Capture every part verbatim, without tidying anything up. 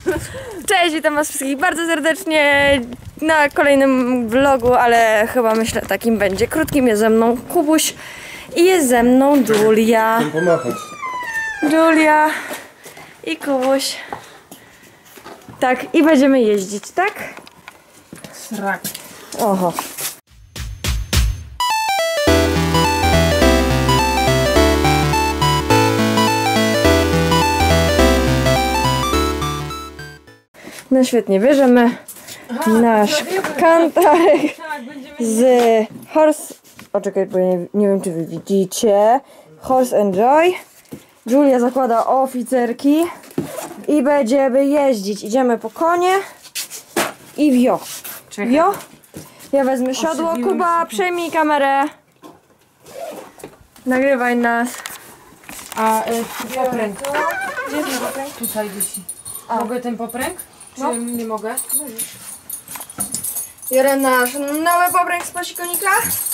Cześć, witam was wszystkich bardzo serdecznie na kolejnym vlogu, ale chyba myślę takim będzie krótkim. Jest ze mną Kubuś i jest ze mną Julia. Chcę pomachać. Julia i Kubuś. Tak, i będziemy jeździć, tak? Srak. Oho. No świetnie, bierzemy Aha, nasz kantarek z Horse... O czekaj, bo nie, nie wiem czy wy widzicie. Horse and Joy. Julia zakłada oficerki i będziemy jeździć. Idziemy po konie i wio. Wio. Ja wezmę siodło. Kuba, przejmij kamerę. Nagrywaj nas. A y, popręg. Gdzie jest popręg? Tutaj wisi. A. Mogę ten popręg? Czy no. nie mogę? Możesz. Biorę nasz nowy popręg z pasikonika.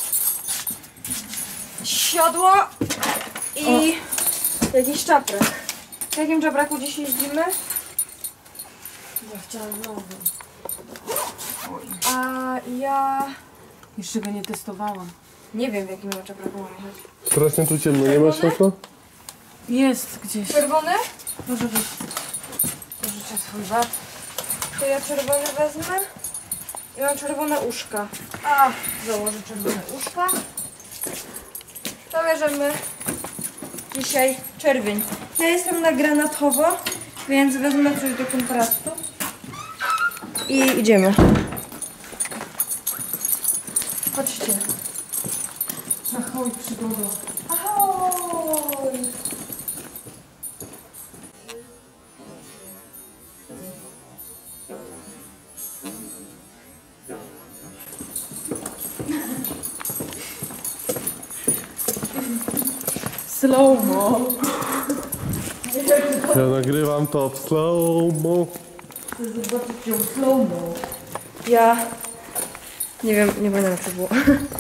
Siodło i o. jakiś czaprak. W jakim czapraku dziś jeździmy? Ja chciałam nowy. A ja... Jeszcze go nie testowałam. Nie wiem w jakim czapraku mam jechać. Strasznie tu ciemno, nie ma światła? Jest gdzieś. Czerwony? Może być. Pożyczę swój bat. To ja czerwony wezmę. I mam czerwone uszka. A, założę czerwone uszka. To bierzemy dzisiaj czerwień. Ja jestem na granatowo, więc wezmę coś do kontrastu. I idziemy. Chodźcie. Ahoj, przygoda. Ahoj! Slow-mo. Ja nagrywam to w slow-mo. Chcę zobaczyć ją slow-mo. Ja... Nie wiem, nie pamiętam jak to było.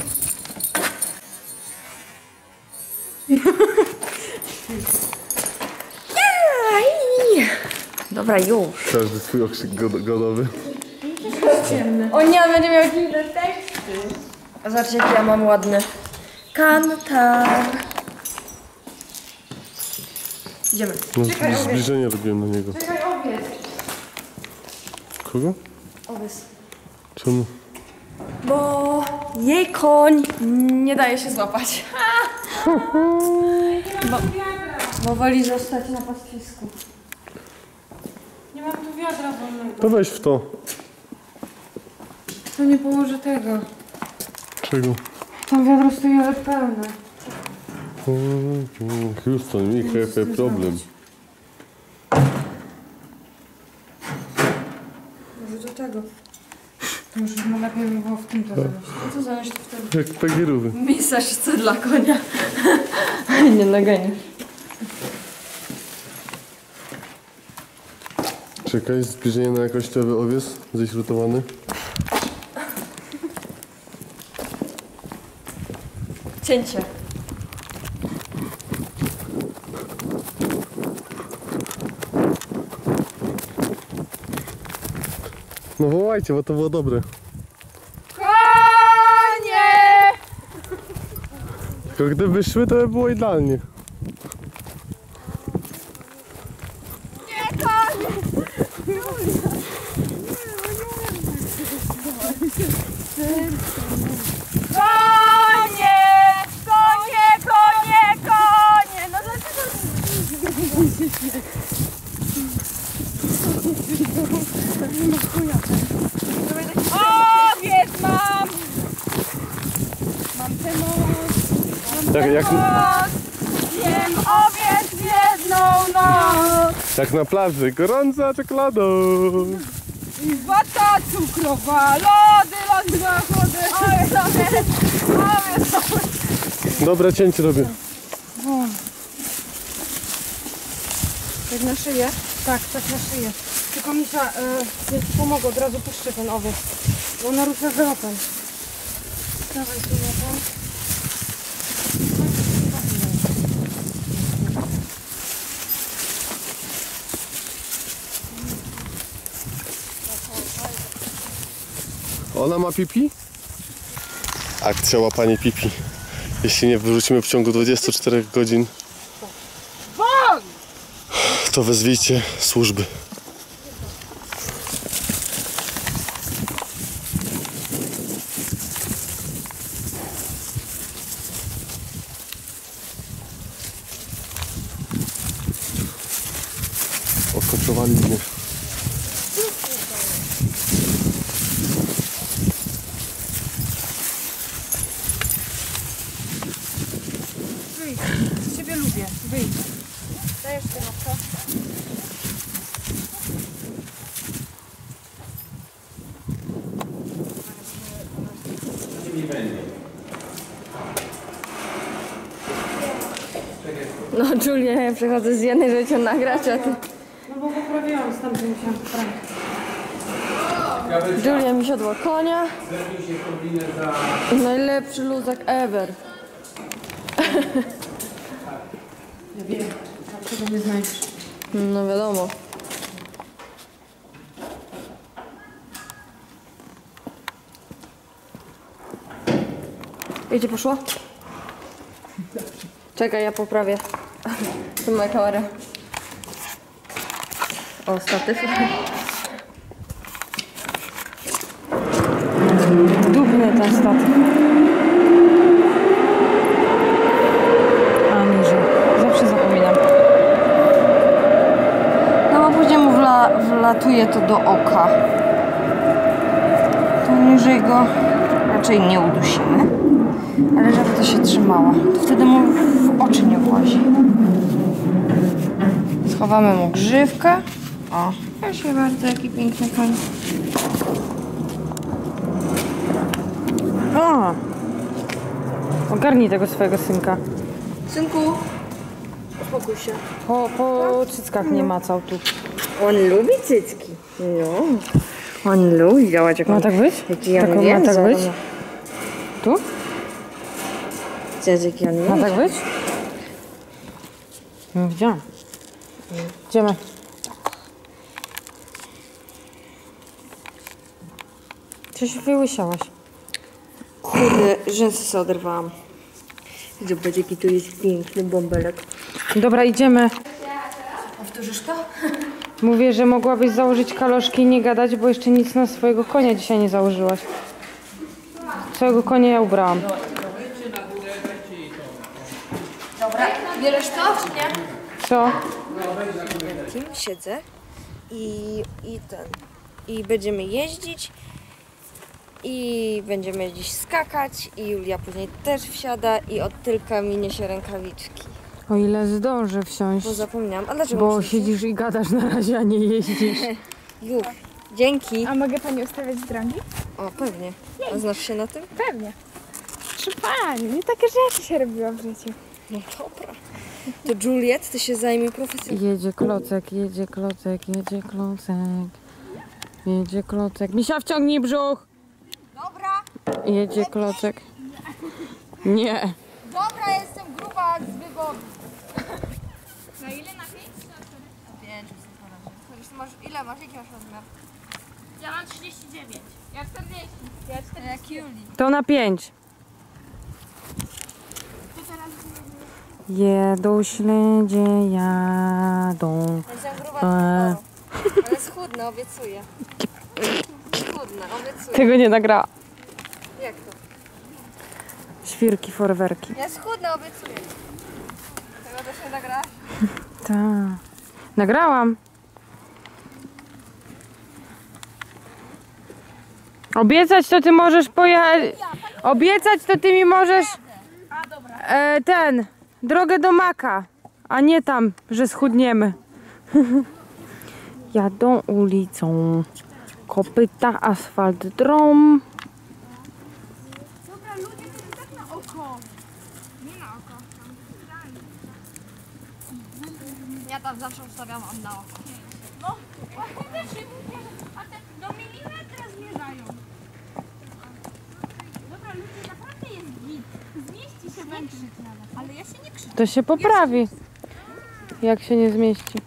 Dobra, już. Każdy swój okrzyk god godowy. O nie, on będzie miał dziwne teksty. A zobaczcie jaki ja mam ładny kantar. Idziemy. No, Czekaj, zbliżenie robiłem na niego. Czekaj, owiec. Kogo? Owiec. Czemu? Bo jej koń nie daje się złapać. bo, bo woli zostać na pastwisku. Nie mam tu wiadra wolnego. To weź w to. To nie położę tego. Czego? Tam wiadro stoi ale pełne. Houston, we have a problem. Może do tego. To już no lepiej by było w tym to zanieść. No co zanieść to wtedy? Jak pegierówy. Misażce dla konia. Nie naganisz. Czekaj, zbliżenie na jakościowy owiec ześrutowany. Cięcie. No wołajcie, bo to było dobre. Konie! Tylko gdyby szły, to by było idealnie. Nie, konie! Konie! Konie, konie, konie! No dlaczego? Owiec mam! Mam tę moc. Jak, jak, Jem owiec w jedną noc! jak na plaży, gorąca czekolada. Wata cukrowa, lody, lody na chody. Owiec, owiec! Owiec, owiec! Dobre cięcie robię. Tak na szyję? Tak, tak na szyję. Tylko Misia, y, ja ci pomogę, od razu puszczę ten owiec. Bo ona rusza żelopem. Dawaj tu na Ona ma pipi? Akcja łapanie pipi. Jeśli nie wyrzucimy w ciągu dwudziestu czterech godzin, to wezwijcie służby. Odkoczowali mnie. Wyjdź, ciebie lubię, wyjdź. Dajesz tego, co? No Julia, ja przychodzę z jednej rzeczy nagrać, a ty... No bo poprawiłam, stamtąd musiałam poprawić. Julia mi siadła konia. Najlepszy luzak ever. Ja wiem, czego nie znajdziesz. No wiadomo. Gdzie poszło? Czekaj, ja poprawię. Tu moja kamera. O, statyw. Dupny ten statyw. A niżej. Zawsze zapominam. No bo później mu wla, wlatuje to do oka. Tu niżej go raczej nie udusimy. Ale żeby to się trzymało, to wtedy mu w oczy nie włazi. Schowamy mu grzywkę. O, proszę bardzo, jaki piękny koń. O! Ogarnij tego swojego synka. Synku, uspokój się. Po, po cyckach nie macał tu. On lubi cycki. No. On lubi działać jak Ma on... tak być? Jaki on Tak, ma język. tak być? Tu? Wiesz, jaki on Ma język. tak być? Nie widziałam. Idziemy. Coś wyłysiałaś. Kurde, rzęsy sobie oderwałam. Zobacz, jaki tu jest piękny bąbelek. Dobra, idziemy. Powtórzysz to? Mówię, że mogłabyś założyć kaloszki i nie gadać, bo jeszcze nic na swojego konia dzisiaj nie założyłaś. Swojego konia ja ubrałam. Dobra, bierzesz to, czy nie? Co? Kim siedzę i, i ten. I będziemy jeździć. I będziemy dziś skakać. I Julia później też wsiada i od tylka mi niesie rękawiczki. O ile zdążę wsiąść. Bo zapomniałam. A dlaczego Bo musisz? siedzisz i gadasz na razie, a nie jeździsz. Już. Dzięki. A mogę pani ustawiać drogi? O, pewnie. A znasz się na tym? Pewnie. Proszę pani, nie takie rzeczy się robiło w życiu. No dobra. To Juliet, ty się zajmie profesją. Jedzie klocek, jedzie klocek, jedzie klocek. Jedzie klocek. Misia, wciągnij brzuch! Dobra, Jedzie klocek. Nie. dobra, jestem gruba jak z wyboru. Na ile? Na pięć czy na cztery? Na pięć na razie. Masz, ile masz? Jaki masz rozmiar? Ja mam trzydzieści dziewięć. Ja czterdzieści. Ja czterdzieści. Jak Julii. To na pięć. To teraz Jedą śledzie, jadą. Jestem gruba Eee. tylko. Ale schudnę, obiecuję. Schudnę, obiecuję. Tego nie nagrała. Jak to? Świrki, forwerki. Ja schudnę, obiecuję. Tego też nie nagrałaś? Tak. Nagrałam. Obiecać to ty możesz pojechać. Obiecać to ty mi możesz. E, ten. Drogę do Maka. A nie tam, że schudniemy. Jadą ulicą. Kopyta, asfalt, drom. Dobra, ludzie to jest tak na oko. Nie na oko. Ja tam zawsze ustawiam na oko. No, właśnie też się mówię, a te do milimetra zmierzają. Dobra, ludzie, naprawdę jest git. Zmieści się węgrzyk nawet. Ale ja się nie krzyczę. To się poprawi. Jak się nie zmieści.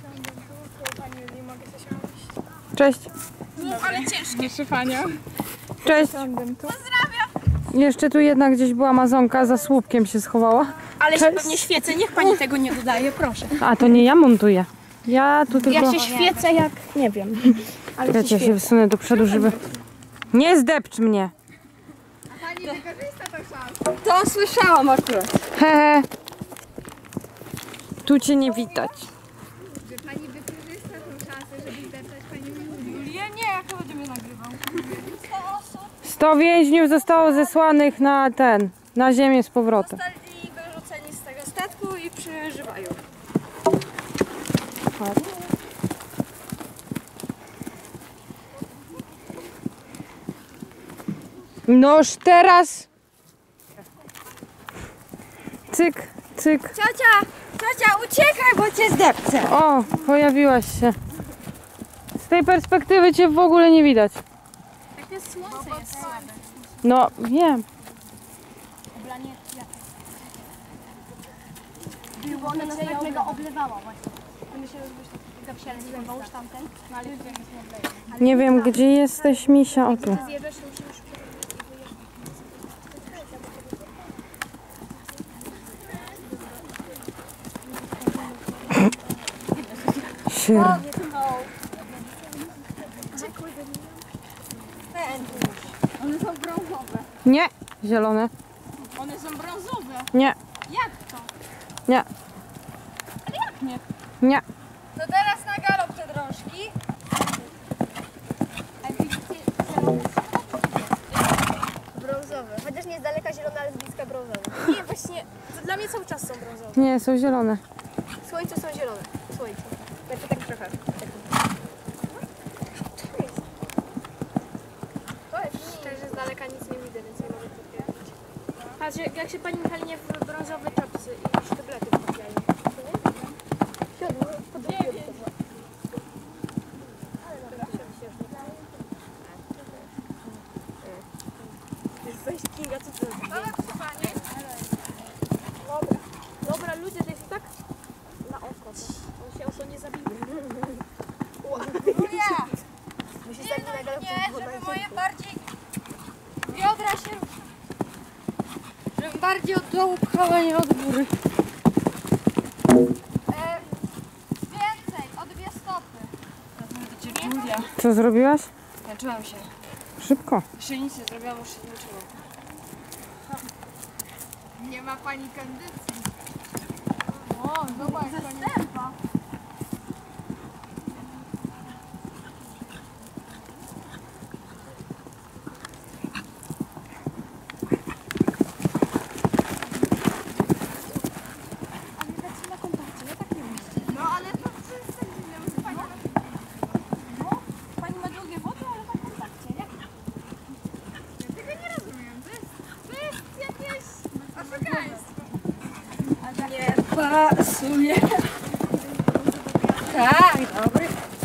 Pani Julii, mogę coś mówić? Cześć. Ale ciężkie. Proszę panią. Cześć. Jeszcze tu jedna gdzieś była Amazonka, za słupkiem się schowała. Ale się pewnie świecę, niech pani tego nie dodaje, proszę. A to nie ja montuję. Ja tu tylko... Ja się świecę jak, nie wiem. Ale Ja się cię się wysunę do przodu, żeby... Nie zdepcz mnie! Pani wykorzysta tą szansę. To słyszałam akurat. Hehe. Tu cię nie widać. Że pani wykorzysta tą szansę, żeby zdeptać pani Julię. Ja nie, jak będzie mnie nagrywał. sto więźniów zostało zesłanych na ten, na ziemię z powrotem. Zostali wyrzuceni z tego statku i przeżywają. Noż teraz... Cyk, cyk. Ciocia, ciocia, uciekaj, bo cię zdepcę. O, pojawiłaś się. Z tej perspektywy cię w ogóle nie widać. Takie słońce jest słabe. No, wiem. Oblanie było, ona nas tak mega oblewała właśnie. Myślę, że byś tak zawsiadł, zlewał już tamten. No ale jak jest obleje. Nie wiem, gdzie jesteś, Misia. O tu. Zjebiesz, to musimy już Sier. One są brązowe. Nie, zielone. One są brązowe. Nie, Jak to? nie. Ale jak nie? Nie. To teraz na galop te drążki. A widzicie brązowe. Chociaż nie z daleka zielone, ale z bliska brązowe. Nie, właśnie, to dla mnie cały czas są brązowe. Nie, są zielone. Słońce są zielone. Słońce. Znaczy tak trochę. To jest szczerze, z daleka nic nie widzę, więc nie mogę potwierdzić. Patrz, jak- jak się pani Michalinie w brązowe czapce i sztyblety wkleją. Siodło, podrobiłem to. Weź Kinga, co ty robisz? Dobra, dobra, ludzie, to jest tak na oko. On się o to nie zabije. Julia! Musi zabić na galopie. Nie, żeby moje bardziej biodra się ruszyły. Żebym bardziej od dołu pchała, nie od góry. E, więcej, o dwie stopy. Co zrobiłaś? Męczyłam się. Szybko. Jeszcze nic nie zrobiłam, już się zmęczyłam. Nie ma pani kondycji. O, zobacz, zastępa. No ale to jest tak dziwne, może pani... No, pani ma długie wody, ale ma kontakcie, nie? Ja tego nie rozumiem, to jest, to jest jakieś oszukaństwo. Nie pasuje. Tak, dobry.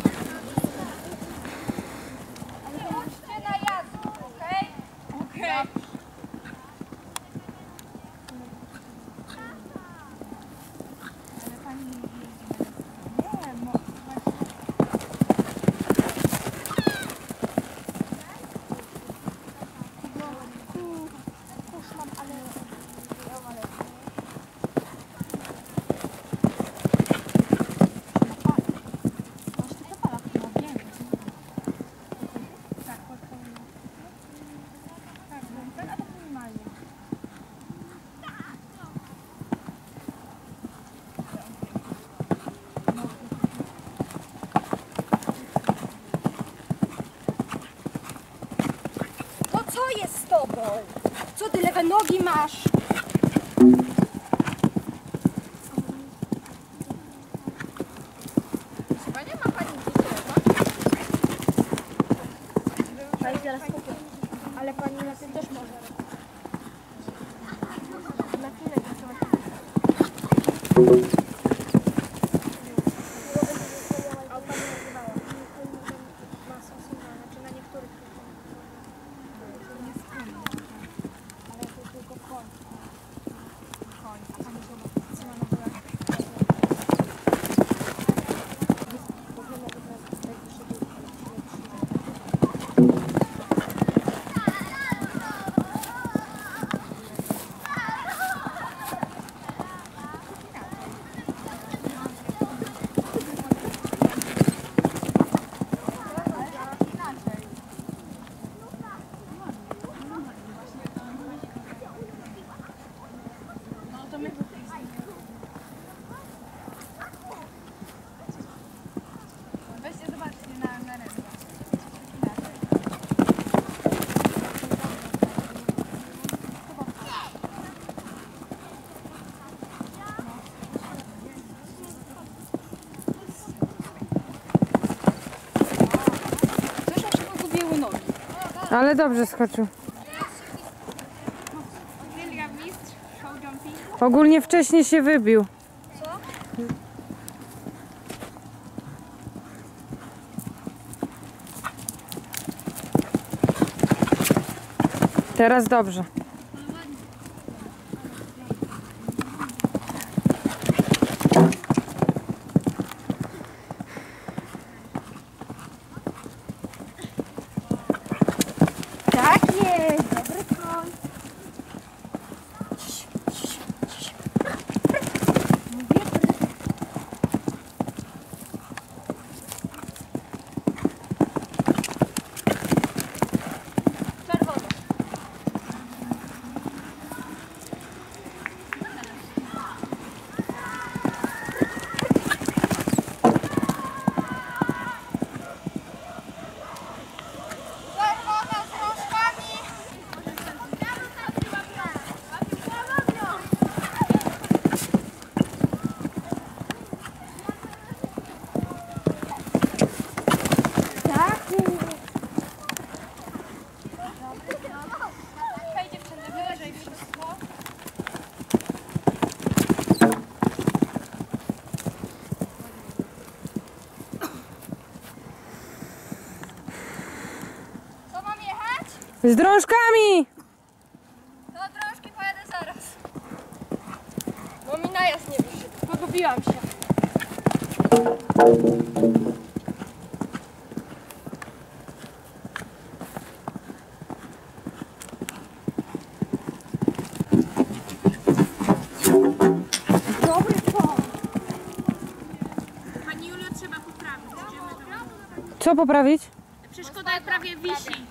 Nie chodźcie na jazdę, okej? Okej. To co jest z tobą? Co ty lewe nogi masz? Chyba nie ma pani dzieciaka. Pani zaraz kupię. Ale pani na tym też może. Na chwilę nie Ale dobrze skoczył. Wielga mistrz, show jumping. Ogólnie wcześniej się wybił. Co? Teraz dobrze. Tak jest, dobry koń. Czerwony. Czerwona z rożkami. Hej dziewczyny, wyleżej wszystko. Co mam jechać? Z drążkami! Do drążki pojadę zaraz. Bo mi najazd nie wyszedł. Pogubiłam się. Dobry koń. Pani Julio, trzeba poprawić. Co poprawić? Przeszkoda prawie wisi.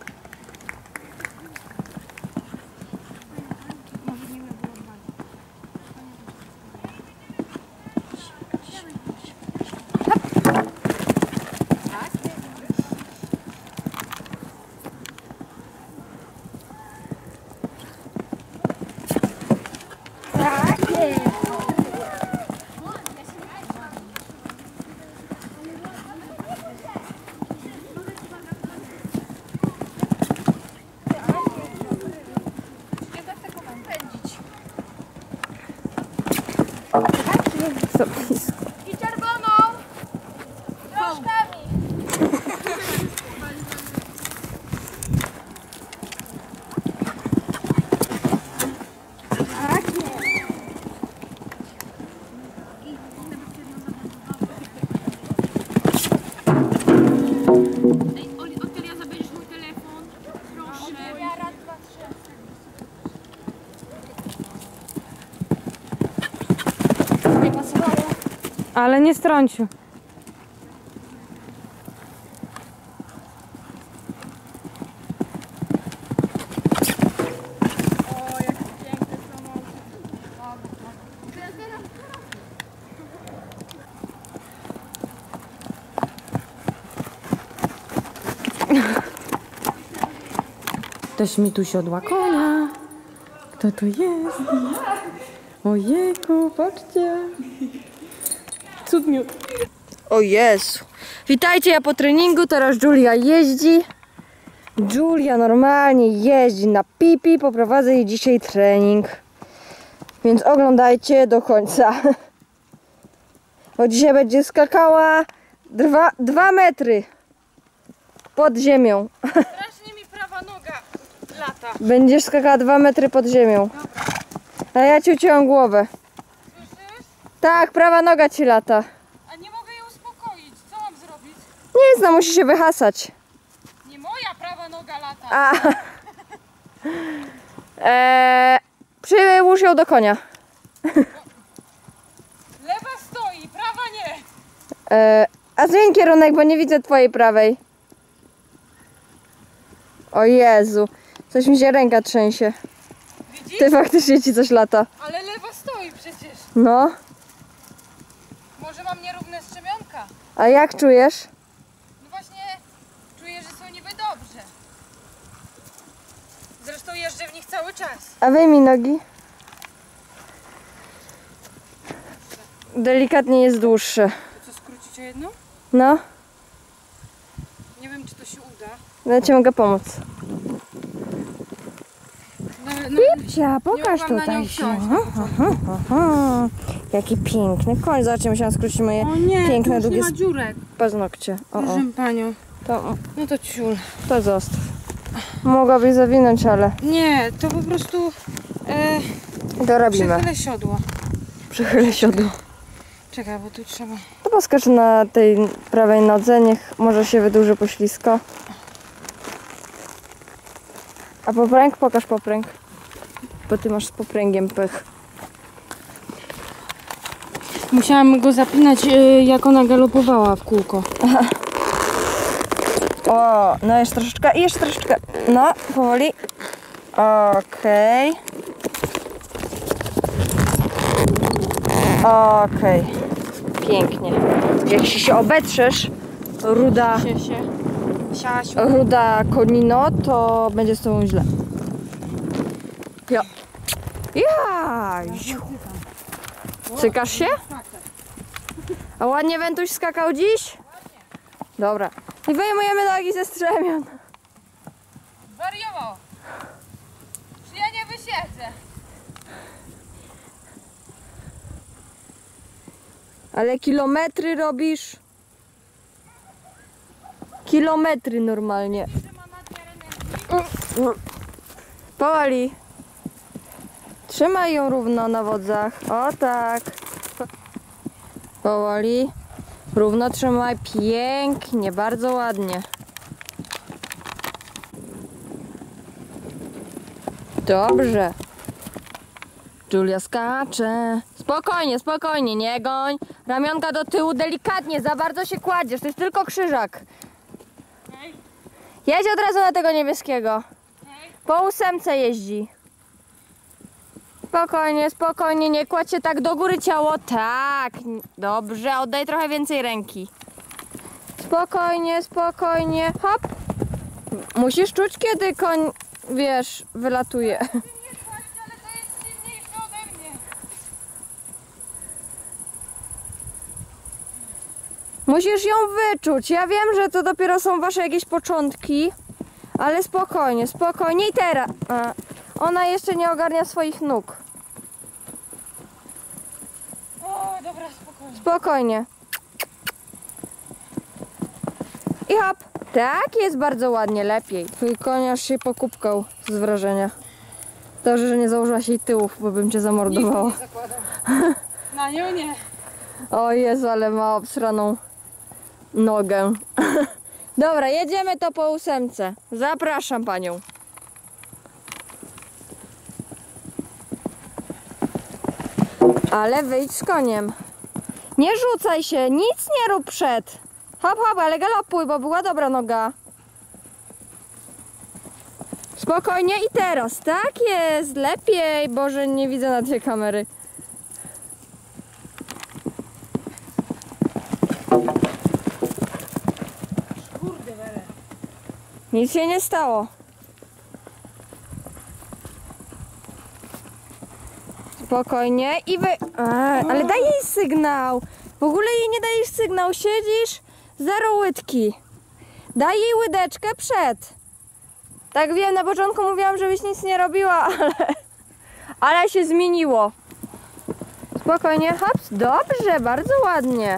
Co blisko. I czerwoną drążkami. Ej, Oli, od kiedy ja zabierzesz mój telefon? Proszę. Ja raz, dwa, trzy. Nie pasowało. Ale nie strącił. O, jaki piękny samochód. Ktoś mi tu siodła konia. Kto to jest? Ojejku, patrzcie. Cud miód. O Jezu. Witajcie, ja po treningu, teraz Julia jeździ. Julia normalnie jeździ na pipi, poprowadzę jej dzisiaj trening. Więc oglądajcie do końca. Bo dzisiaj będzie skakała dwa, dwa metry pod ziemią. Strasznie mi prawa noga lata. Będziesz skakała dwa metry pod ziemią. A ja ci ucięłam głowę. Słyszysz? Tak, prawa noga ci lata. A nie mogę jej uspokoić. Co mam zrobić? Nic, no musi się wyhasać. Nie moja prawa noga lata. A. Eee, przyłóż ją do konia. Lewa stoi, prawa nie. Eee, a zmień kierunek, bo nie widzę twojej prawej. O Jezu, coś mi się ręka trzęsie. Widzisz? Ty faktycznie ci coś lata. Ale lewa stoi przecież. No, Może mam nierówne strzemionka. a jak czujesz? No właśnie czuję, że są niby dobrze. Zresztą jeżdżę w nich cały czas. A wyjmij nogi. Delikatnie jest dłuższe. To co, skrócić o jedną? No, Nie wiem, czy to się uda. ja ci mogę pomóc. no, Pipcia, pokaż mogłam na tutaj nią się. wsiąść. Aha, aha, aha. Jaki piękny koń. Zobaczcie, musiałam skrócić moje O nie, piękne, tu już długie nie ma dziurek. paznokcie. O, o. Proszę panią. To, No to ciul. to zostaw. Mogłabyś zawinąć, ale Nie, to po prostu e, to robimy. przechylę siodło. Przychylę siodło. Czekaj, bo tu trzeba... To poskocz na tej prawej nodze, niech może się wydłuży poślisko. A popręg? Pokaż popręg. Bo ty masz z popręgiem pech. Musiałam go zapinać, e, jak ona galopowała w kółko. O, no jeszcze troszeczkę, i jeszcze troszeczkę. No, powoli. Okej. Okej. Pięknie. Jak się, się obetrzesz, ruda, Sie, się. Siasiu. ruda konino, to będzie z tobą źle. Ja. Jaj. Cykasz się? A ładnie Wentuś skakał dziś? Dobra. I wyjmujemy nogi ze strzemion. Wariował. Czy ja nie wysiedzę? Ale kilometry robisz? Kilometry normalnie. Powoli. Trzymaj ją równo na wodzach. O tak. Powoli. Równo trzymaj. Pięknie, bardzo ładnie. Dobrze. Julia skacze. Spokojnie, spokojnie, nie goń. Ramionka do tyłu, delikatnie, za bardzo się kładziesz. To jest tylko krzyżak. Jedź od razu na tego niebieskiego. Po ósemce jeździ. Spokojnie, spokojnie, nie kładź się tak do góry ciało. Tak, dobrze, oddaj trochę więcej ręki. Spokojnie, spokojnie, hop. Musisz czuć, kiedy koń, wiesz, wylatuje. Musisz ją wyczuć. Ja wiem, że to dopiero są wasze jakieś początki, ale spokojnie, spokojnie. I teraz. A, ona jeszcze nie ogarnia swoich nóg. O, dobra, spokojnie. Spokojnie. I hop. Tak, jest bardzo ładnie, lepiej. Twój koń aż się pokupkał z wrażenia. Dobrze, że nie założyłaś jej tyłów, bo bym cię zamordowała. Nie zakładam. Na nią nie. O Jezu, ale ma obsraną nogę. Dobra, jedziemy to po ósemce. Zapraszam panią. Ale wyjdź z koniem. Nie rzucaj się, nic nie rób przed. Hop, hop, ale galopuj, bo była dobra noga. Spokojnie i teraz. Tak jest, lepiej. Boże, nie widzę na tej kamery. Nic się nie stało. Spokojnie i wy... A, ale daj jej sygnał. W ogóle jej nie dajesz sygnał. Siedzisz, zero łydki. Daj jej łydeczkę przed. Tak wiem, na początku mówiłam, żebyś nic nie robiła, ale... Ale się zmieniło. Spokojnie, hops. Dobrze, bardzo ładnie.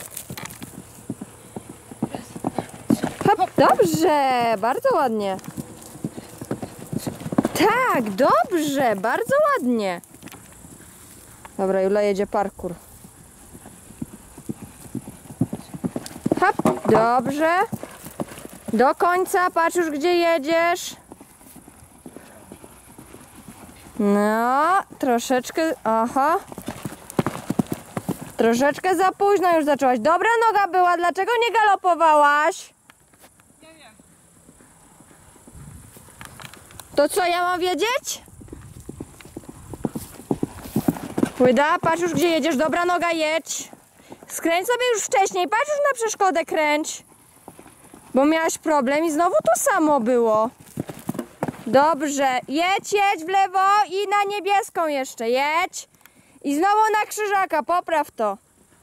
Hop, dobrze, bardzo ładnie. Tak, dobrze, bardzo ładnie. Dobra, Jula jedzie parkour. Hop, dobrze. Do końca, patrz już gdzie jedziesz. No, troszeczkę, aha. Troszeczkę za późno już zaczęłaś. Dobra noga była, dlaczego nie galopowałaś? To co ja mam wiedzieć? Łyda, patrz już gdzie jedziesz, dobra noga, jedź. Skręć sobie już wcześniej, patrz już na przeszkodę, kręć. Bo miałaś problem i znowu to samo było. Dobrze, jedź, jedź w lewo i na niebieską jeszcze, jedź. I znowu na krzyżaka, popraw to.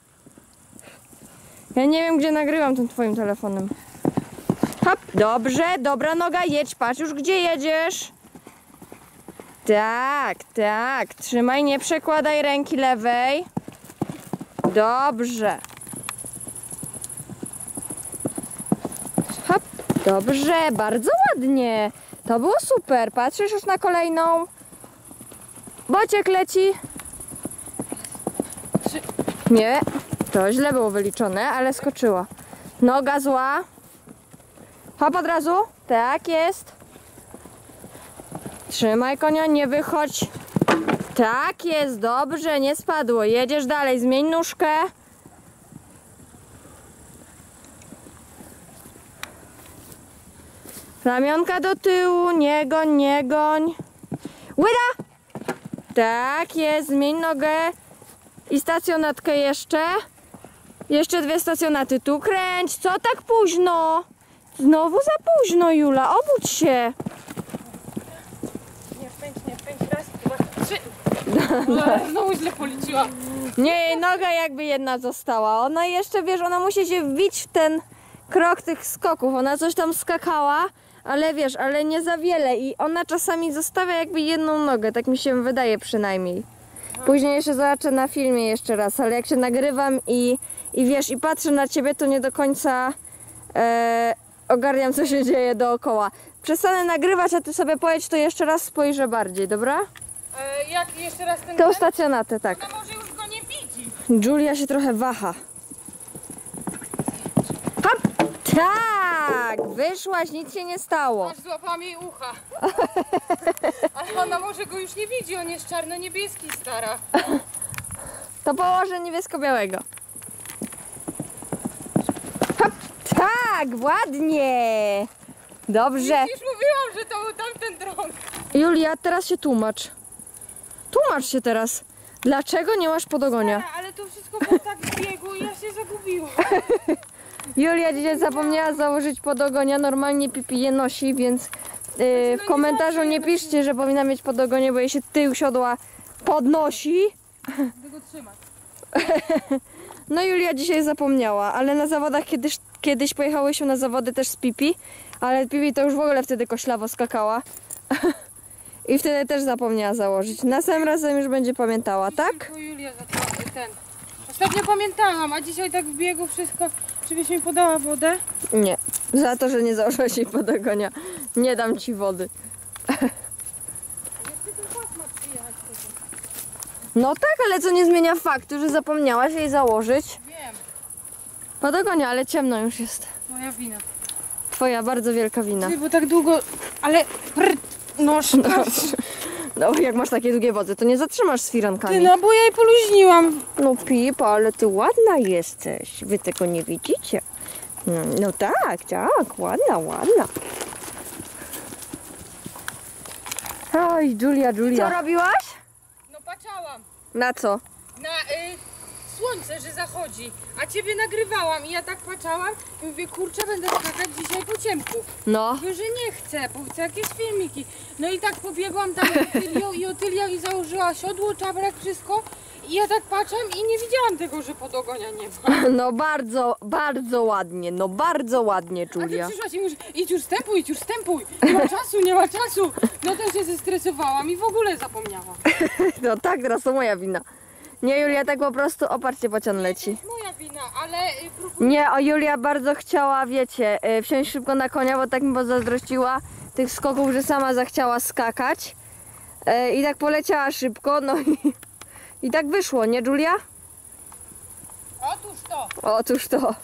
Ja nie wiem gdzie nagrywam tym twoim telefonem. Hop, dobrze, dobra noga, jedź, patrz już gdzie jedziesz. Tak, tak. Trzymaj, nie przekładaj ręki lewej. Dobrze. Hop, dobrze, bardzo ładnie. To było super. Patrzysz już na kolejną. Bociek leci. Nie, to źle było wyliczone, ale skoczyła. Noga zła. Hop od razu. Tak jest. Trzymaj konia, nie wychodź. Tak jest, dobrze, nie spadło. Jedziesz dalej, zmień nóżkę. Ramionka do tyłu, nie goń, nie goń. Łyda! Tak jest, zmień nogę. I stacjonatkę jeszcze. Jeszcze dwie stacjonaty. Tu kręć, co tak późno? Znowu za późno, Jula, obudź się. Nie wpędź, nie wpędź. Raz, dwa, trzy. No, znowu źle policzyłam. Nie, jej noga jakby jedna została. Ona jeszcze, wiesz, ona musi się wbić w ten krok tych skoków. Ona coś tam skakała, ale wiesz, ale nie za wiele. I ona czasami zostawia jakby jedną nogę, tak mi się wydaje przynajmniej. Później jeszcze zobaczę na filmie jeszcze raz, ale jak się nagrywam i, i wiesz, i patrzę na ciebie, to nie do końca e, ogarniam, co się dzieje dookoła. Przestanę nagrywać, a ty sobie pojedź, to jeszcze raz spojrzę bardziej, dobra? E, jak jeszcze raz ten... Tą stacjonatę, tak. Ona może już go nie widzi. Julia się trochę waha. Hop! Tak! Wyszłaś, nic się nie stało. Aż złapałam jej ucha. Ale ona może go już nie widzi, on jest czarno-niebieski, stara. To położę niebiesko-białego. Hop! Tak! Ładnie! Dobrze. Już mówiłam, że to był tamten drąg. Julia, teraz się tłumacz. Tłumacz się teraz. Dlaczego nie masz podogonia? Stara, ale to wszystko było tak w biegu i ja się zagubiłam. Julia dzisiaj zapomniała założyć podogonia. Normalnie Pipi je nosi, więc yy, w komentarzu nie piszcie, że powinna mieć podogonie, bo jej się tył siodła podnosi. Tego trzymać. No Julia dzisiaj zapomniała, ale na zawodach kiedyś, kiedyś pojechałyśmy na zawody też z Pipi, ale Pipi to już w ogóle wtedy koślawo skakała. I wtedy też zapomniała założyć. Następnym razem już będzie pamiętała, tak? Tylko Julia zaczęła ten. Ostatnio pamiętałam, a dzisiaj tak w biegu wszystko. Czy byś mi podała wodę? Nie. Za to, że nie założyłaś jej podogonia. Nie dam ci wody. No tak, ale co nie zmienia faktu, że zapomniałaś jej założyć Wiem, podogonia, ale ciemno już jest. moja wina. Twoja bardzo wielka wina. Ty, bo tak długo, ale... Prr, no szkarcz. No jak masz takie długie wody, to nie zatrzymasz z Ty, firankami. no bo ja jej poluźniłam. No Pipa, ale ty ładna jesteś. Wy tego nie widzicie. No, no tak, tak, ładna, ładna. Oj, Julia, Julia. Co robiłaś? No patrzałam Na co? na y, słońce, że zachodzi, a ciebie nagrywałam i ja tak patrzałam i mówię, kurczę, będę skakać dzisiaj po ciemku. No. Mówię, że nie chcę, bo chcę jakieś filmiki. No i tak pobiegłam tam z Otylią i Otylia mi założyła siodło, czaprak, wszystko. I ja tak patrzę i nie widziałam tego, że podogonia nie ma. No bardzo, bardzo ładnie, no bardzo ładnie, A ty Julia. przyszłaś i mówisz, idź już stępuj, idź już stępuj. Nie ma czasu, nie ma czasu. No to się zestresowałam i w ogóle zapomniałam. No tak, teraz to moja wina. Nie, Julia, tak po prostu oparcie pociąg leci. Moja wina, ale y, próbuję. Nie, o Julia bardzo chciała, wiecie, y, wsiąść szybko na konia, bo tak mi pozazdrościła tych skoków, że sama zachciała skakać. Y, I tak poleciała szybko, no i, i tak wyszło, nie Julia? Otóż to. Otóż to.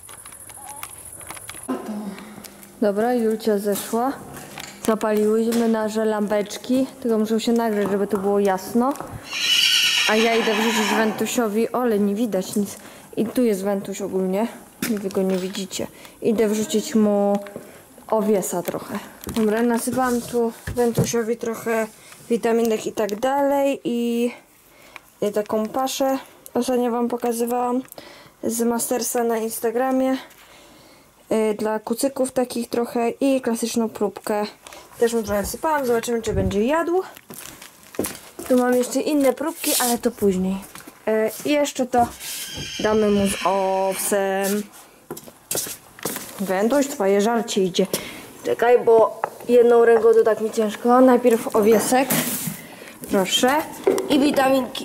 Dobra, Julcia zeszła. Zapaliłyśmy nasze lampeczki, tylko muszą się nagrzeć, żeby to było jasno. A ja idę wrzucić Wentusiowi, o, ale nie widać nic. I tu jest Wentuś ogólnie, wy go nie widzicie. Idę wrzucić mu owiesa trochę. Dobra, nasypałam tu Wentusiowi trochę witaminek i tak dalej. I, i taką paszę, ostatnio wam pokazywałam z Mastersa na Instagramie. Yy, dla kucyków takich trochę i klasyczną próbkę. Też mu trochę wsypałam, zobaczymy czy będzie jadł. Tu mam jeszcze inne próbki, ale to później. Yy, I jeszcze to damy mu z owsem. Wentuś, twoje żarcie idzie. Czekaj, bo jedną ręką to tak mi ciężko. Najpierw owiesek. Proszę. I witaminki.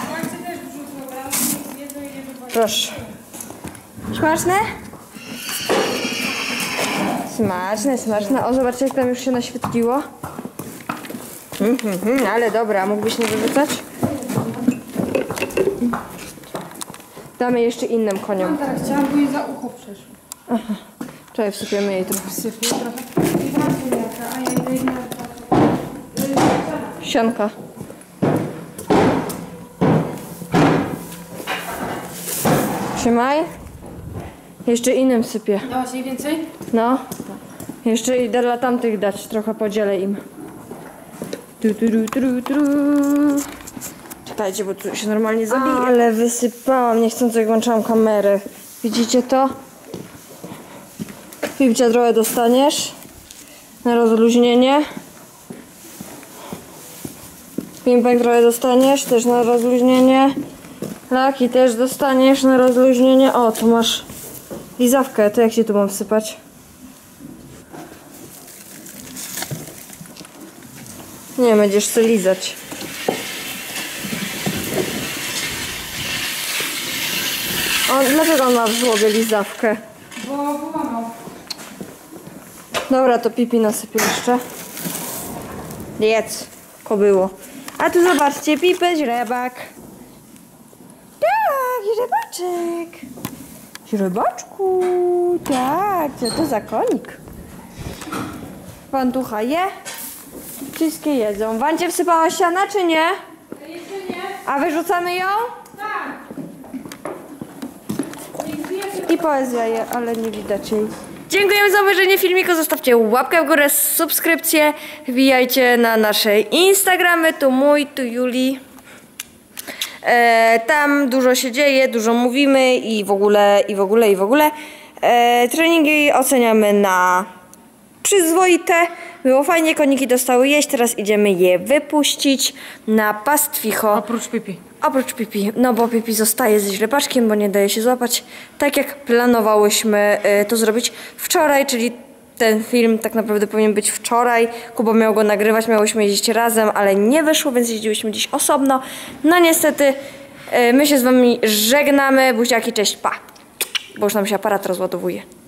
Proszę. Smaczne? Smaczne, smaczne. O, zobaczcie, jak tam już się naświetliło. Mm, mm, mm, ale dobra, mógłbyś nie wyrzucać? Damy jeszcze innym koniom. Teraz chciałam, bo jej za ucho przeszło. Aha. Czekaj, wsypiemy jej trochę. Sypie trochę. I warto jaka, a ja idę na Sianka. Trzymaj. Jeszcze innym sypię. Dałaś jej więcej? No. Jeszcze idę dla tamtych dać, trochę podzielę im. Tu, tu, tu, tu, tu. Czekajcie, bo tu się normalnie zabije. Ale wysypałam, niechcący jak włączałam kamerę. Widzicie to? Pipcia trochę dostaniesz. Na rozluźnienie. Pimpek trochę dostaniesz, też na rozluźnienie. Laki też dostaniesz na rozluźnienie. O, tu masz lizawkę, to jak się tu mam wsypać? Nie, będziesz co lizać. On, dlaczego on ma w żłobie lizawkę? Bo połamał. Dobra, to Pipi nasypię jeszcze. Jedz, kobyło. A tu zobaczcie, Pipę, źrebak. Tak, źrebaczek. Źrebaczku, tak, co to za konik? Pantucha je. Wszystkie jedzą. Wancia wsypała siana, czy nie? Jeszcze nie? A wyrzucamy ją? Tak. I poezja je, ale nie widać jej. Dziękujemy za obejrzenie filmiku. Zostawcie łapkę w górę, subskrypcję. Wbijajcie na nasze Instagramy. Tu mój, tu Julii. E, tam dużo się dzieje, dużo mówimy i w ogóle, i w ogóle, i w ogóle. E, treningi oceniamy na przyzwoite. Było fajnie, koniki dostały jeść. Teraz idziemy je wypuścić na pastwicho. Oprócz Pipi. Oprócz Pipi, no bo Pipi zostaje ze źrebaczkiem, bo nie daje się złapać. Tak jak planowałyśmy y, to zrobić wczoraj, czyli ten film tak naprawdę powinien być wczoraj. Kuba miał go nagrywać, miałyśmy jeździć razem, ale nie wyszło, więc jeździłyśmy dziś osobno. No niestety y, my się z wami żegnamy. Buziaki, cześć, pa. Bo już nam się aparat rozładowuje.